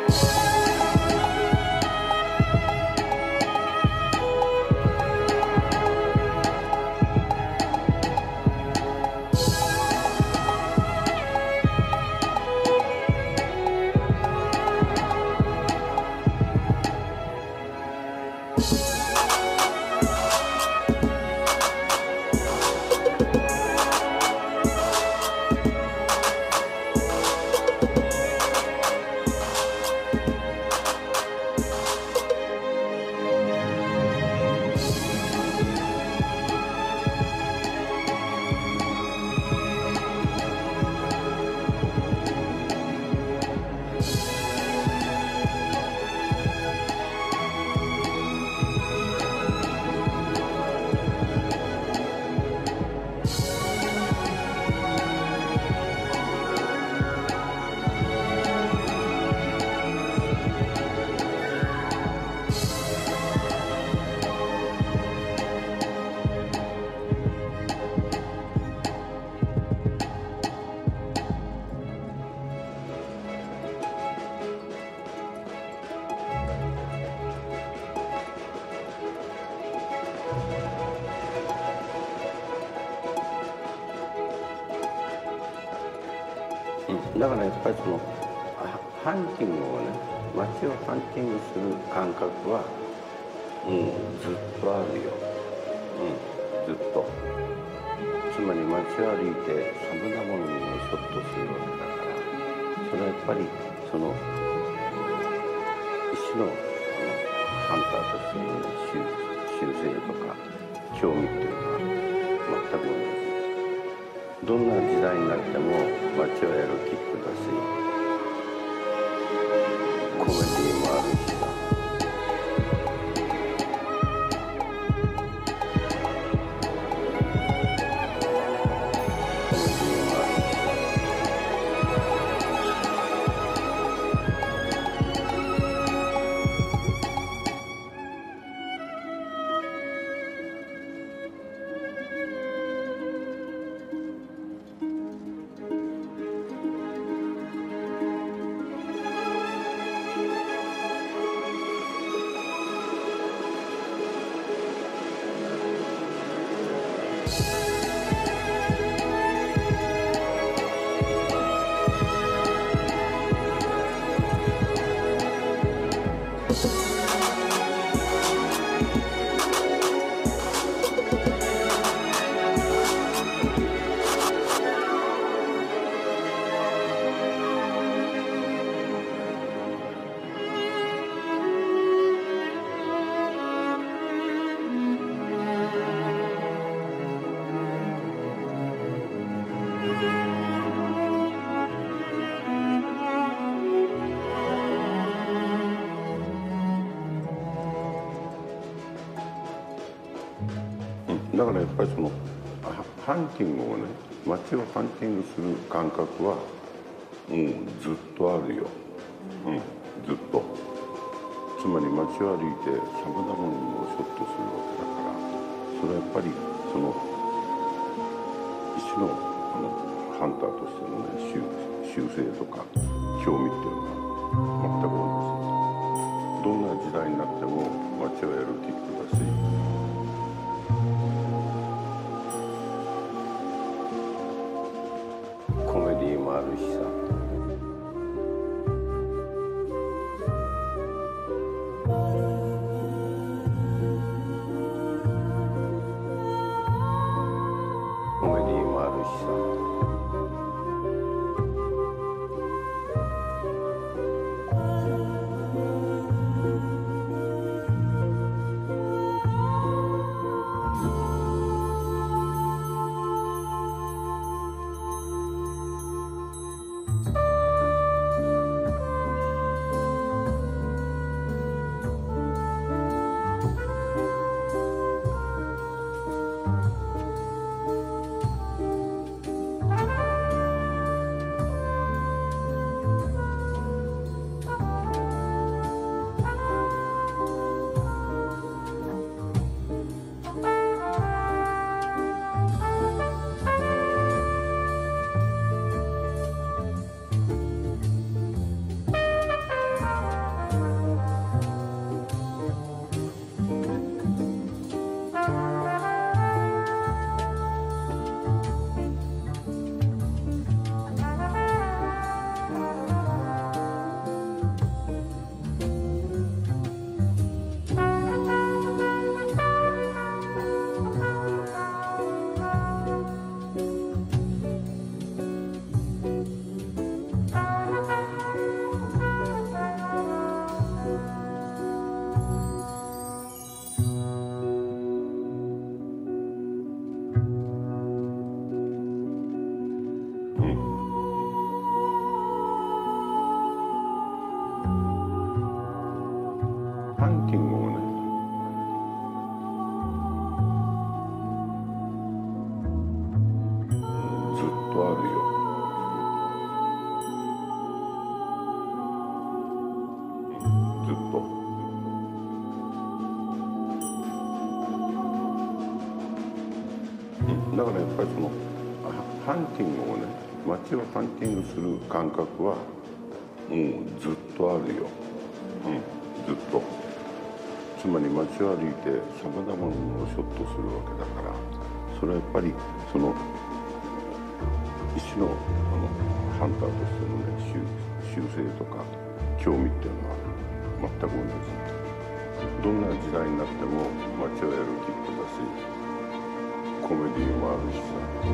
だからやっぱりそのハンティングをね、街をハンティングする感覚は、ずっとあるよ、ずっと。つまり街を歩いてさまざまなものをショットするわけだから、それはやっぱりその一種のハンターとしての、習性とか興味っていうのは全く同じ。どんな時代になっても街をやるキックだし、コメディもあるしさ。だからやっぱりそのハンティングをね、街をハンティングする感覚は、ずっとあるよ、ずっと。つまり街を歩いてさまざまなものをショットするわけだから、それはやっぱりその一種のハンターとしてのね、習性とか興味っていうのは全く同じ。どんな時代になっても街をやるキックだし、コメディもあるしさ。コメディもあるしさ。 だからやっぱりそのハンティングをね、街をハンティングする感覚はずっとあるよ。ずっと。つまり街を歩いてさまざまなものをショットするわけだから、それはやっぱりその一種のハンターとしてのね、習性とか興味っていうのは全く同じ。どんな時代になっても街をやるきっとだし、コメディもあるしさ。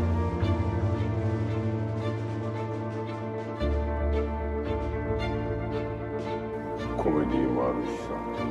コメディもあるしさ。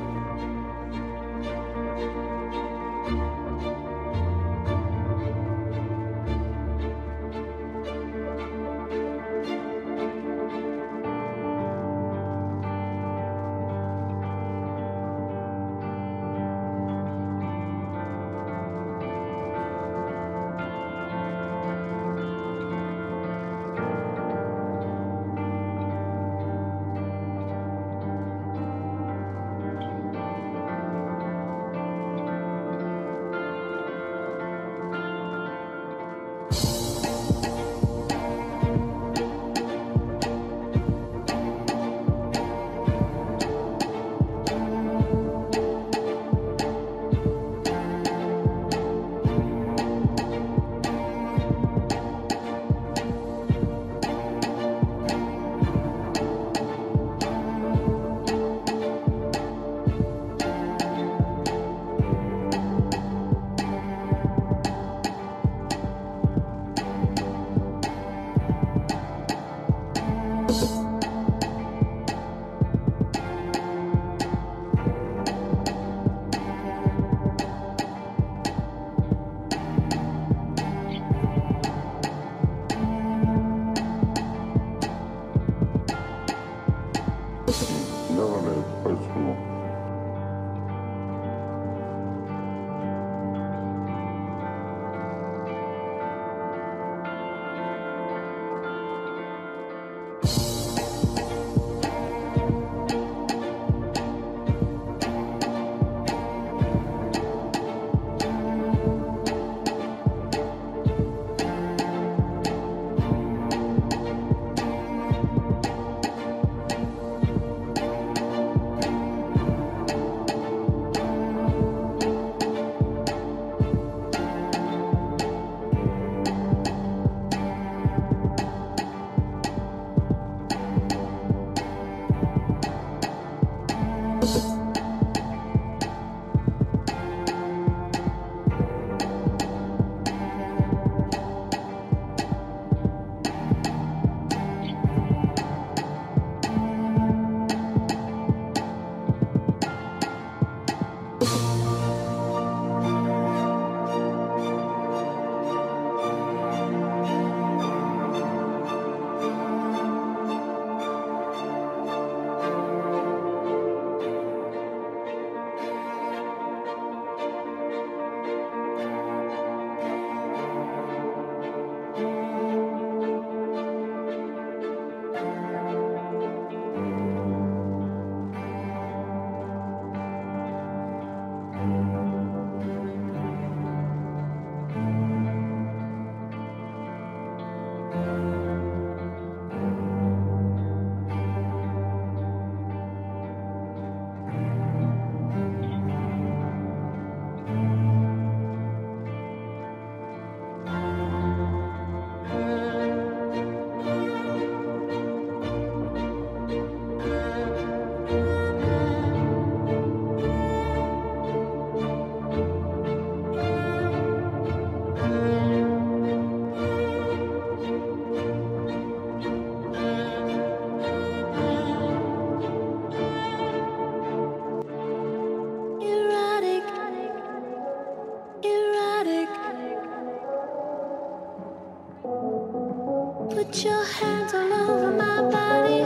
Put your hands all over my body.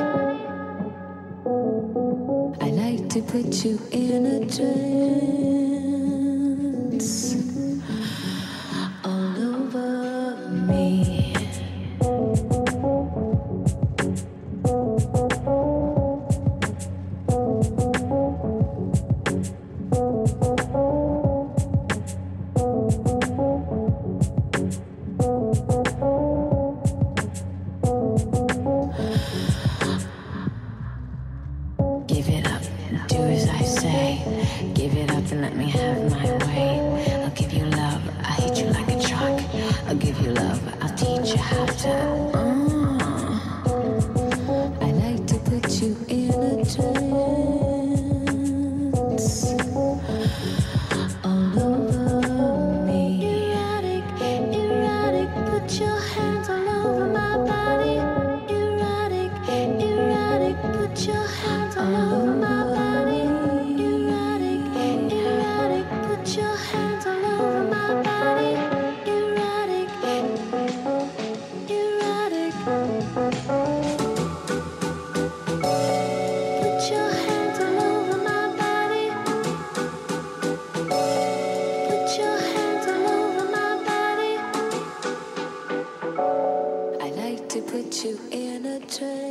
I like to put you in a trance all over me. let me have my way. I'll give you love, I'll hit you like a truck. I'll give you love, I'll teach you how to. I like to put you in a trance. All over me. Erotic, erotic, put your hands all over my body. Erotic, erotic, put your hands all over my body. Erotic, erotic, put your hands all over my body. Erotic, erotic. Put your hands all over my body. Put your hands all over my body. I like to put you in a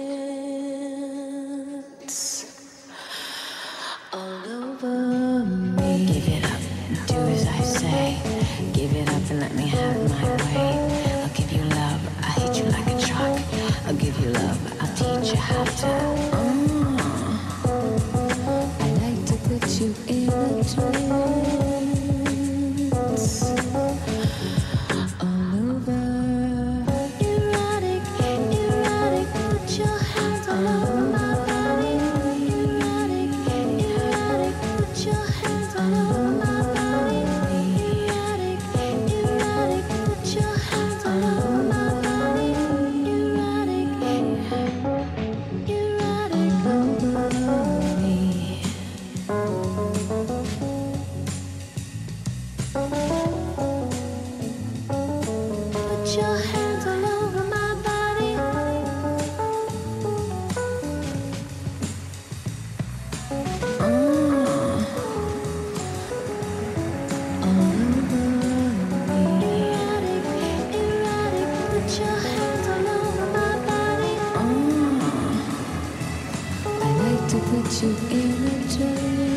trance. All over me. Give it up, do as I say. Give it up and let me have my way. I'll give you love, I'll hit you like a truck. I'll give you love, I'll teach you how to. I like to put you in a trance. All over. Erotic, erotic, put your hands all over my body. Erotic, erotic, put your hands all over my body. Erotic, erotic, put your hands all over my body. Erotic, erotic, all over me. Put your hands all over my body. All over me. Erotic, erotic, put your hands all over my body. I like to put you in a trance.